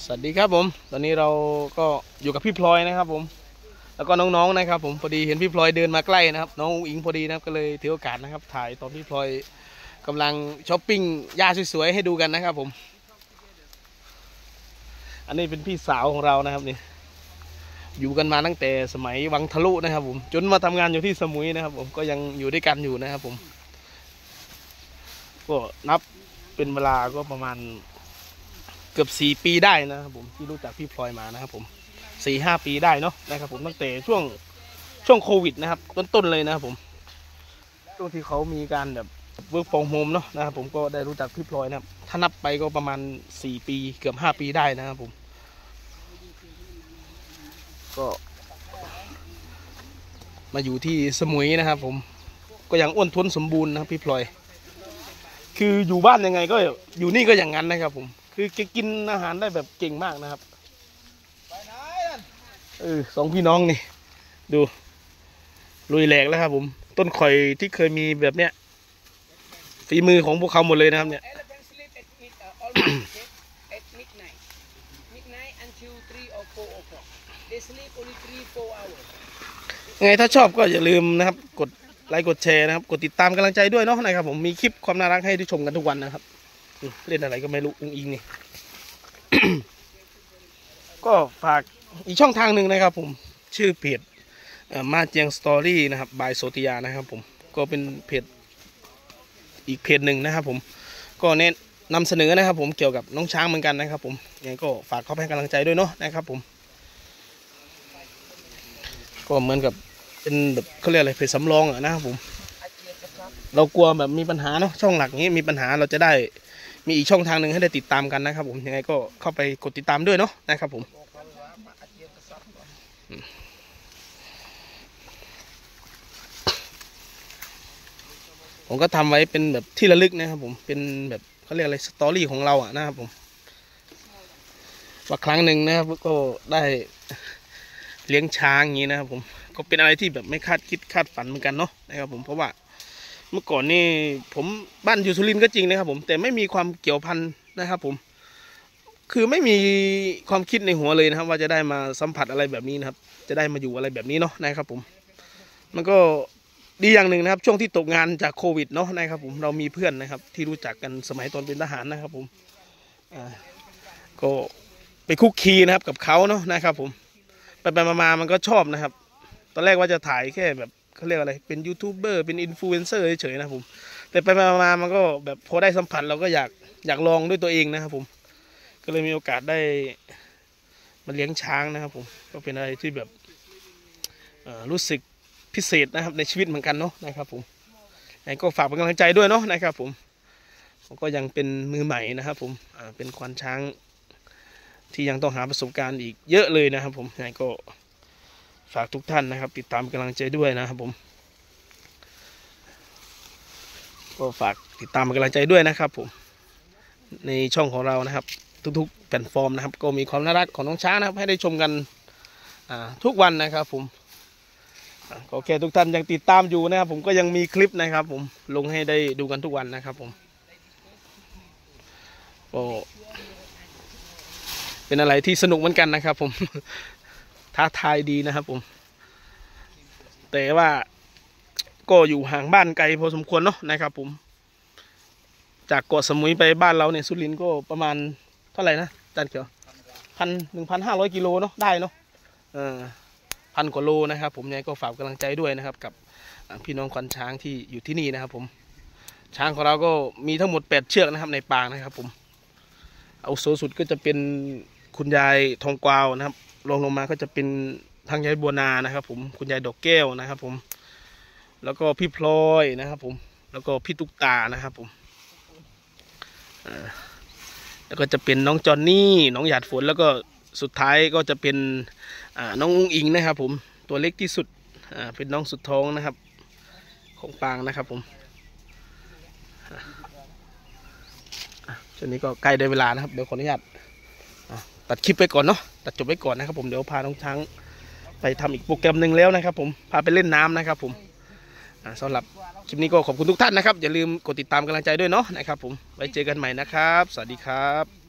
สวัสดีครับผมตอนนี้เราก็อยู่กับพี่พลอยนะครับผมแล้วก็น้องๆนะครับผมพอดีเห็นพี่พลอยเดินมาใกล้นะครับน้องอิงพอดีนะครับก็เลยถือโอกาสนะครับถ่ายตอนพี่พลอยกำลังช้อปปิ้งหญ้าสวยๆให้ดูกันนะครับผมอันนี้เป็นพี่สาวของเรานะครับนี่อยู่กันมาตั้งแต่สมัยวังทะลุนะครับผมจนมาทำงานอยู่ที่สมุยนะครับผมก็ยังอยู่ด้วยกันอยู่นะครับผมก็นับเป็นเวลาก็ประมาณเกือบ4 ปีได้นะครับผมที่รู้จักพี่พลอยมานะครับผม4-5 ปีได้เนาะนะครับผมตั้งแต่ช่วงโควิดนะครับต้นๆเลยนะครับผมช่วงที่เขามีการแบบเวิร์กฟรอมโฮมเนาะนะครับผมก็ได้รู้จักพี่พลอยนะครับถ้านับไปก็ประมาณ4 ปีเกือบ5 ปีได้นะครับผมก็มาอยู่ที่สมุยนะครับผมก็ยังอ้วนท้วนสมบูรณ์นะครับพี่พลอยคืออยู่บ้านยังไงก็อยู่นี่ก็อย่างนั้นนะครับผมคือแกกินอาหารได้แบบเก่งมากนะครับสองพี่น้องนี่ดูลุยแหลกแล้วครับผมต้นข่อยที่เคยมีแบบเนี้ยฝีมือของพวกเขาหมดเลยนะครับเนี่ยยังไงถ้าชอบก็อย่าลืมนะครับกดไลค์กดแชร์นะครับกดติดตามกำลังใจด้วยเนาะนะครับผมมีคลิปความน่ารักให้ได้ชมกันทุกวันนะครับเล่นอะไรก็ไม่รู้อิงนี่ ก็ฝากอีกช่องทางหนึ่งนะครับผมชื่อเพจมาเจียงสตอรี่นะครับบายโซติยานะครับผมก็เป็นเพจอีกเพจหนึ่งนะครับผมก็เน้นนำเสนอนะครับผมเกี่ยวกับน้องช้างเหมือนกันนะครับผมยังไงก็ฝากเข้าไปให้กำลังใจด้วยเนาะนะครับผมก็เหมือนกับเป็นแบบเขาเรียกอะไรเพจสำรองอะนะครับผมเรากลัวแบบมีปัญหาเนาะช่องหลักนี้มีปัญหาเราจะได้มีอีกช่องทางหนึ่งให้ได้ติดตามกันนะครับผมยังไงก็เข้าไปกดติดตามด้วยเนาะนะครับผมก็ทำไว้เป็นแบบที่ระลึกนะครับผมเป็นแบบเขาเรียกอะไรสตอรี่ของเราอะนะครับผมว่าครั้งหนึ่งนะครับก็ได้เลี้ยงช้างอย่างนี้นะครับผมก็เป็นอะไรที่แบบไม่คาดคิดคาดฝันเหมือนกันเนาะนะครับผมเพราะว่าเมื่อก่อนนี่ผมบ้านอยู่สุรินทร์ก็จริงนะครับผมแต่ไม่มีความเกี่ยวพันนะครับผมคือไม่มีความคิดในหัวเลยนะครับว่าจะได้มาสัมผัสอะไรแบบนี้นะครับจะได้มาอยู่อะไรแบบนี้เนาะนะครับผมมันก็ดีอย่างหนึ่งนะครับช่วงที่ตกงานจากโควิดเนาะนะครับผมเรามีเพื่อนนะครับที่รู้จักกันสมัยตอนเป็นทหารนะครับผมก็ไปคุกคีนะครับกับเขาเนาะนะครับผมไปมามันก็ชอบนะครับตอนแรกว่าจะถ่ายแค่แบบเขาเรียกอะไรเป็นยูทูบเบอร์เป็นอินฟลูเอนเซอร์เฉยๆนะผมแต่ไปมามันก็แบบพอได้สัมผัสเราก็อยากลองด้วยตัวเองนะครับผมก็เลยมีโอกาสได้มาเลี้ยงช้างนะครับผมก็เป็นอะไรที่แบบรู้สึกพิเศษนะครับในชีวิตเหมือนกันเนาะนะครับผมก็ฝากเป็นกำลังใจด้วยเนาะนะครับผมก็ยังเป็นมือใหม่นะครับผมเป็นควานช้างที่ยังต้องหาประสบการณ์อีกเยอะเลยนะครับผมก็ฝากทุกท่านนะครับติดตามกำลังใจด้วยนะครับผมก็ฝากติดตามกำลังใจด้วยนะครับผมในช่องของเรานะครับทุกๆแพลตฟอร์มนะครับก็มีความน่ารักของน้องช้างนะครับให้ได้ชมกันทุกวันนะครับผมก็แค่ทุกท่านยังติดตามอยู่นะครับผมก็ยังมีคลิปนะครับผมลงให้ได้ดูกันทุกวันนะครับผมก็เป็นอะไรที่สนุกเหมือนกันนะครับผมท้าทายดีนะครับผมแต่ว่าก็อยู่ห่างบ้านไกลพอสมควรเนาะนะครับผมจากเกาะสมุยไปบ้านเราเนี่ยสุรินทร์ก็ประมาณเท่าไหร่นะจานเขียว1,500 กิโลเนาะได้เนาะ1,000 กว่าโลนะครับผมยังไงก็ฝากกำลังใจด้วยนะครับกับพี่น้องควานช้างที่อยู่ที่นี่นะครับผมช้างของเราก็มีทั้งหมด8 เชือกนะครับในปางนะครับผมเอาโซสุดก็จะเป็นคุณยายทองกวาวนะครับลงมาก็จะเป็นทางยายบัวนานะครับผมคุณยายดอกแก้วนะครับผมแล้วก็พี่พลอยนะครับผมแล้วก็พี่ตุ๊กตานะครับผมแล้วก็จะเป็นน้องจอนนี่น้องหยาดฝนแล้วก็สุดท้ายก็จะเป็นน้องอุ้งอิงนะครับผมตัวเล็กที่สุดเป็นน้องสุดท้องนะครับของปางนะครับผมช่วงนี้ก็ใกล้ได้เวลานะครับเดี๋ยวขออนุญาตตัดคลิปไปก่อนเนาะตัดจบไปก่อนนะครับผมเดี๋ยวพาน้องช้างไปทำอีกโปรแกรมหนึ่งแล้วนะครับผมพาไปเล่นน้ำนะครับผมสำหรับคลิปนี้ก็ขอบคุณทุกท่านนะครับอย่าลืมกดติดตามกำลังใจด้วยเนาะนะครับผมไว้เจอกันใหม่นะครับสวัสดีครับ